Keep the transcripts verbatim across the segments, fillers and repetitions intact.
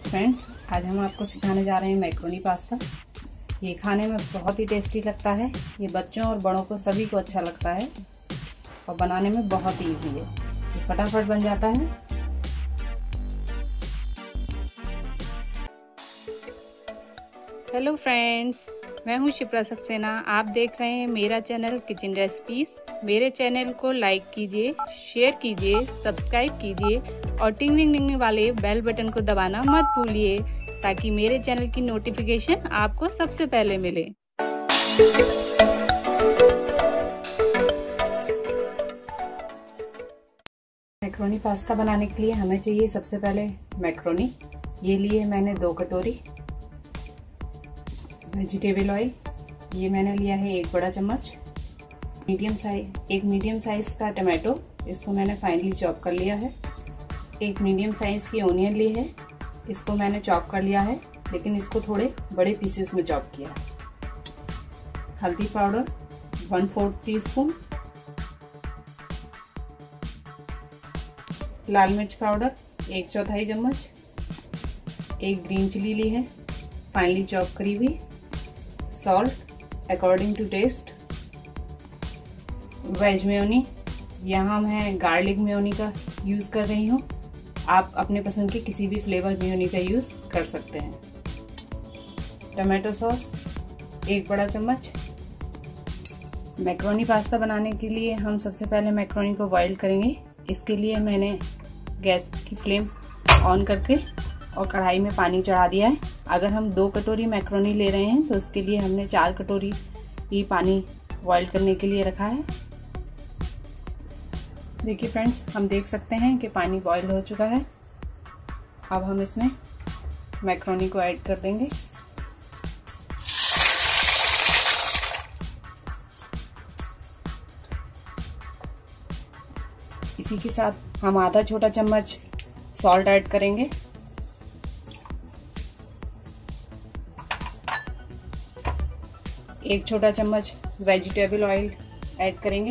Friends, आज हम आपको सिखाने जा रहे हैं मैक्रोनी पास्ता। ये खाने में बहुत ही टेस्टी लगता है। ये बच्चों और बड़ों को सभी को अच्छा लगता है और बनाने में बहुत ही इजी है। ये फटाफट बन जाता है। हेलो फ्रेंड्स, मैं हूँ शिप्रा सक्सेना। आप देख रहे हैं मेरा चैनल किचन रेसिपीज। मेरे चैनल को लाइक कीजिए, शेयर कीजिए, सब्सक्राइब कीजिए और टिंग टिंग टिंग वाले बेल बटन को दबाना मत भूलिए ताकि मेरे चैनल की नोटिफिकेशन आपको सबसे पहले मिले। मैक्रोनी पास्ता बनाने के लिए हमें चाहिए सबसे पहले मैक्रोनी। ये लिए मैंने दो कटोरी। वेजिटेबल ऑयल ये मैंने लिया है एक बड़ा चम्मच। मीडियम साइज एक मीडियम साइज का टमाटो, इसको मैंने फाइनली चॉप कर लिया है। एक मीडियम साइज की ओनियन ली है, इसको मैंने चॉप कर लिया है लेकिन इसको थोड़े बड़े पीसेस में चॉप किया है। हल्दी powder one fourth teaspoon. लाल मिर्च पाउडर एक चौथाई चम्मच। एक ग्रीन चिली ली है फाइनली चॉप करी हुई। Salt according to taste. Veg mayonnaise, यहाँ मैं गार्लिक मेयोनी का यूज़ कर रही हूँ। आप अपने पसंद के किसी भी फ्लेवर मेयोनी का यूज़ कर सकते हैं। टमाटो सॉस एक बड़ा चम्मच। मैक्रोनी पास्ता बनाने के लिए हम सबसे पहले मैक्रोनी को बॉईल करेंगे। इसके लिए मैंने गैस की फ्लेम ऑन करके और कढ़ाई में पानी चढ़ा दिया है। अगर हम दो कटोरी मैक्रोनी ले रहे हैं तो उसके लिए हमने चार कटोरी ही पानी बॉईल करने के लिए रखा है। देखिए फ्रेंड्स, हम देख सकते हैं कि पानी बॉईल हो चुका है। अब हम इसमें मैक्रोनी को ऐड कर देंगे। इसी के साथ हम आधा छोटा चम्मच सॉल्ट ऐड करेंगे। एक छोटा चम्मच वेजिटेबल ऑयल ऐड करेंगे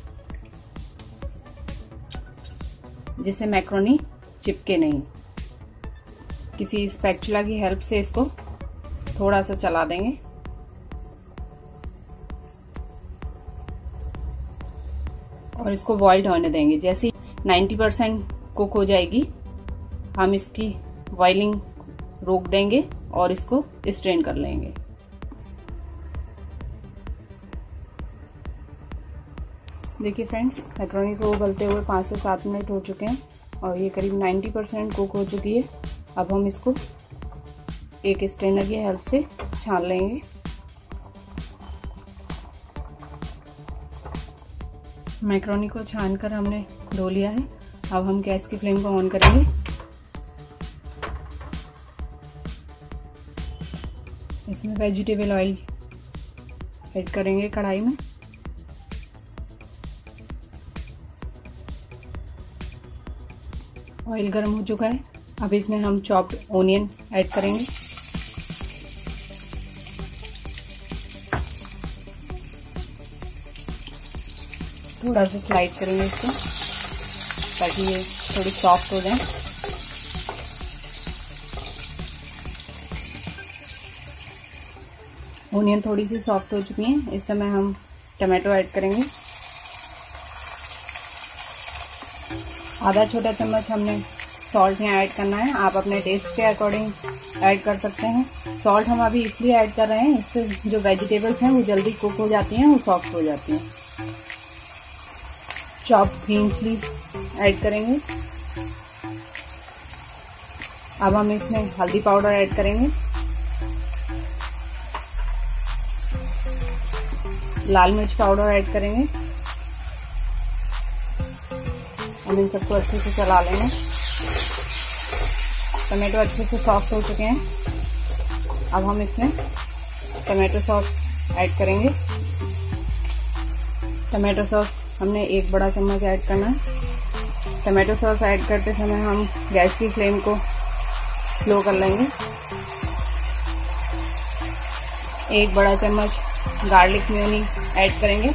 जिससे मैक्रोनी चिपके नहीं। किसी स्पैचुला की हेल्प से इसको थोड़ा सा चला देंगे। और इसको बॉइल्ड होने देंगे। जैसे नब्बे परसेंट कुक हो जाएगी हम इसकी बॉइलिंग रोक देंगे और इसको स्ट्रेन कर लेंगे। देखिए फ्रेंड्स, मैक्रोनी को उबलते हुए पाँच से सात मिनट हो चुके हैं और ये करीब नब्बे परसेंट कुक हो चुकी है। अब हम इसको एक स्ट्रेनर की हेल्प से छान लेंगे। मैक्रोनी को छानकर हमने धो लिया है। अब हम गैस की फ्लेम को ऑन करेंगे। इसमें वेजिटेबल ऑयल ऐड करेंगे कढ़ाई में। ऑयल गर्म हो चुका है। अब इसमें हम चॉप्ड ओनियन ऐड करेंगे। थोड़ा सा स्लाइड करेंगे इसको ताकि ये थोड़ी सॉफ्ट हो जाए। ओनियन थोड़ी सी सॉफ्ट हो चुकी है। इस समय हम टमाटो ऐड करेंगे। आधा छोटा चम्मच हमने सॉल्ट यहाँ ऐड करना है। आप अपने टेस्ट के अकॉर्डिंग ऐड कर सकते हैं। सॉल्ट हम अभी इसलिए ऐड कर रहे हैं, इससे जो वेजिटेबल्स हैं वो जल्दी कुक हो जाती हैं, वो सॉफ्ट हो जाती हैं। चॉप ग्रीन चिली ऐड करेंगे। अब हम इसमें हल्दी पाउडर ऐड करेंगे। लाल मिर्च पाउडर ऐड करेंगे। हम इन सबको अच्छे से चला लेंगे। टमाटो अच्छे से सॉफ्ट हो चुके हैं। अब हम इसमें टमाटो सॉस ऐड करेंगे। टमाटो सॉस हमने एक बड़ा चम्मच ऐड करना है। टमाटो सॉस ऐड करते समय हम गैस की फ्लेम को स्लो कर लेंगे। एक बड़ा चम्मच गार्लिक मेयोनी ऐड करेंगे।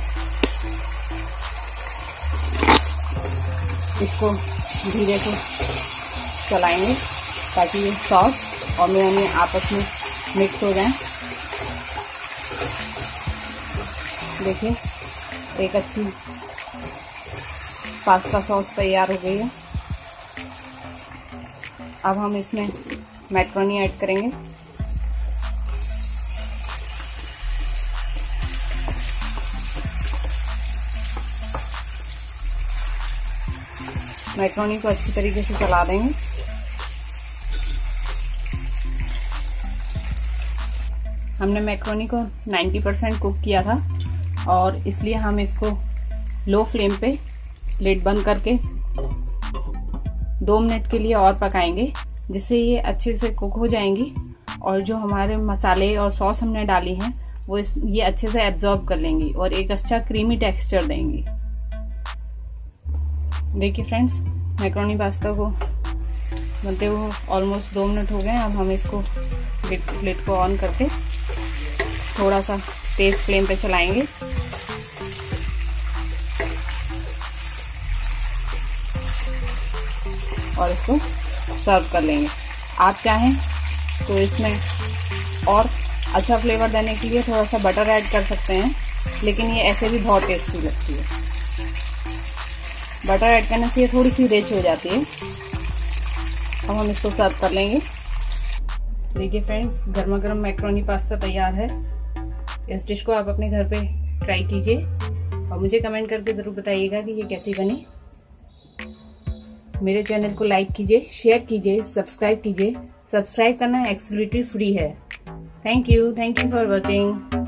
इसको धीरे से चलाएंगे। ताकि ये सॉस और मेयोनी आपस में मिक्स हो जाए। देखिए एक अच्छी पास्ता सॉस तैयार हो गई है। अब हम इसमें मैक्रोनी ऐड करेंगे। मैक्रोनी को अच्छी तरीके से चला देंगे। हमने मैक्रोनी को नब्बे परसेंट कुक किया था और इसलिए हम इसको लो फ्लेम पे लिड बंद करके दो मिनट के लिए और पकाएंगे, जिससे ये अच्छे से कुक हो जाएंगी और जो हमारे मसाले और सॉस हमने डाली हैं वो इस ये अच्छे से एब्जॉर्ब कर लेंगी और एक अच्छा क्रीमी टेक्सचर देंगी। देखिए फ्रेंड्स, मैक्रोनी पास्ता को बनते हुए ऑलमोस्ट दो मिनट हो गए। अब हम इसको लिड को ऑन करके थोड़ा सा तेज फ्लेम पे चलाएंगे और इसको सर्व कर लेंगे। आप चाहें तो इसमें और अच्छा फ्लेवर देने के लिए थोड़ा सा बटर ऐड कर सकते हैं, लेकिन ये ऐसे भी बहुत टेस्टी लगती है। बटर ऐड करने से ये थोड़ी सी रिच हो जाती है। अब हम इसको सर्व कर लेंगे। देखिए फ्रेंड्स, गर्मा गर्म मैक्रोनी पास्ता तैयार है। इस डिश को आप अपने घर पे ट्राई कीजिए और मुझे कमेंट करके जरूर बताइएगा कि ये कैसी बनी। मेरे चैनल को लाइक कीजिए, शेयर कीजिए, सब्सक्राइब कीजिए। सब्सक्राइब करना एब्सोल्युटली फ्री है। Thank you thank you for watching.